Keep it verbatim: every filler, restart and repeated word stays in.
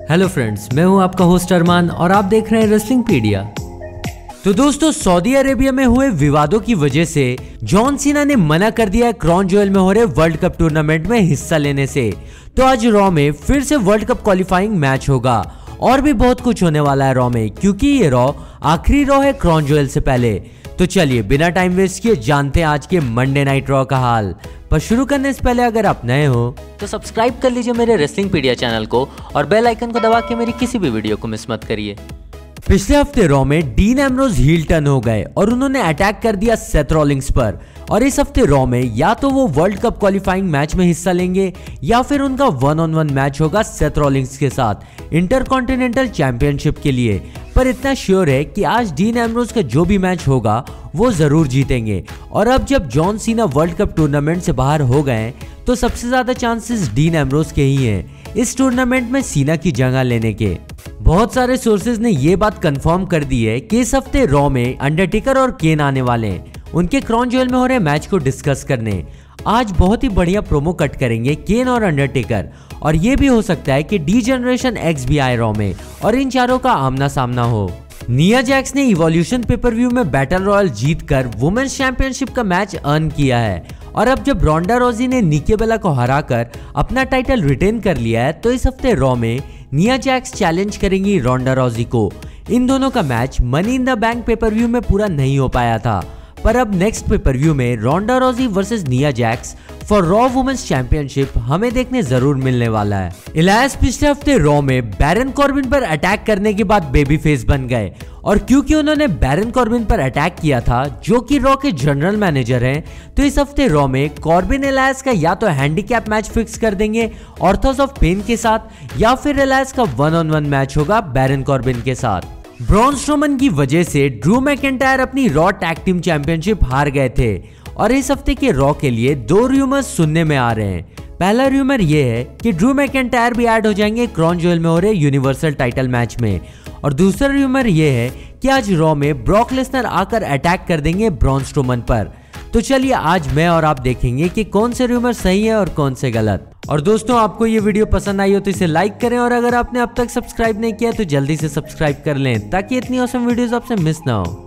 Hello friends, मैं हूं आपका होस्ट अरमान और आप देख रहे हैं रेसलिंग पीडिया। तो दोस्तों, सऊदी अरेबिया में हुए विवादों की वजह से जॉन सीना ने मना कर दिया है क्राउन ज्वेल में हो रहे वर्ल्ड कप टूर्नामेंट में हिस्सा लेने से। तो आज रॉ में फिर से वर्ल्ड कप क्वालिफाइंग मैच होगा और भी बहुत कुछ होने वाला है रॉ में, क्योंकि ये रॉ आखिरी रॉ है क्राउन ज्वेल से पहले। तो चलिए बिना टाइम वेस्ट किए जानते हैं आज के मंडे नाइट रॉ का हाल। पर शुरू करने से पहले अगर आप नए हो तो सब्सक्राइब कर लीजिए मेरे रेसलिंग पीडिया चैनल को और बेल आइकन को दबा के मेरी किसी भी वीडियो को मिस मत करिए। पिछले हफ्ते रॉ में डीन एम्ब्रोज हील टर्न हो गए और उन्होंने अटैक कर दिया सेथ रॉलिंग्स पर। और इस हफ्ते रॉ में या तो वो वर्ल्ड कप क्वालिफाइंग मैच में हिस्सा लेंगे या फिर उनका वन ऑन वन मैच होगा सेथ रॉलिंग्स के साथ इंटरकॉन्टिनेंटल चैंपियनशिप के लिए। पर इतना श्योर है कि आज डीन एम्ब्रोज का जो भी मैच होगा वो जरूर जीतेंगे। और अब जब John Cena world cup tournament से बाहर हो गए तो सबसे ज्यादा चांसेस डीन एम्ब्रोज के ही हैं इस टूर्नामेंट में सीना की जगह लेने के। बहुत सारे सोर्सेज ने ये बात कंफर्म कर दी है कि इस हफ्ते रॉ में अंडरटेकर और केन आने वाले हैं उनके क्राउन ज्वेल में हो रहे मैच को डिस्कस करने। आज बहुत ही बढ़िया प्रोमो कट करेंगे केन और अंडरटेकर, और ये भी हो सकता है कि डी जनरेशन एक्स भी आए रॉ में और इन चारों का आमना सामना हो। निया जैक्स ने इवोल्यूशन पेपर व्यू में बैटल रॉयल जीतकर वुमेन्स चैंपियनशिप का मैच अर्न किया है। और अब जब रोंडा रोजी ने निकी बेला को हराकर अपना टाइटल रिटेन कर लिया है तो इस हफ्ते रॉ में निया जैक्स चैलेंज करेंगी रोंडा रोजी को। इन दोनों का match money in the bank pay per view में पूरा नहीं हो पाया था, पर अब नेक्स्ट पेपर व्यू में रोंडा Rousey versus Nia Jax for Raw women's championship हमें देखने जरूर मिलने वाला है। इलायस पिछले हफ्ते रॉ में बैरन कॉर्बिन पर अटैक करने के बाद बेबी फेस बन गए, और क्योंकि उन्होंने बैरन कॉर्बिन पर अटैक किया था जो कि रॉ के जनरल मैनेजर हैं, तो इस हफ्ते रॉ में कॉर्बिन इलायस का या तो हैंडीकैप मैच फिक्स कर देंगे ऑर्थोस ऑफ पेन के साथ, या फिर इलायस का वन ऑन वन मैच होगा बैरन कॉर्बिन के साथ। ब्रॉन स्ट्रोमन की वजह से ड्रू मैकिंटायर अपनी रॉ टैग टीम चैंपियनशिप हार गए थे, और इस हफ्ते के रॉ के लिए दो रूमर्स सुनने में आ रहे हैं। पहला रूमर ये है कि ड्रू मैकिंटायर भी ऐड हो जाएंगे क्राउन ज्वेल में हो रहे यूनिवर्सल टाइटल मैच में, और दूसरा रूमर ये है कि आज रॉ में ब्रॉक लेसनर आकर अटैक कर देंगे ब्रॉन स्ट्रोमन पर। तो चलिए आज मैं और आप देखेंगे कि कौन से रूमर सही है और कौन से गलत। और दोस्तों, आपको ये वीडियो पसंद आई हो तो इसे लाइक करें, और अगर आपने अब तक सब्सक्राइब नहीं किया तो जल्दी से सब्सक्राइब कर लें ताकि इतनी ऑसम वीडियोस आपसे मिस ना हो।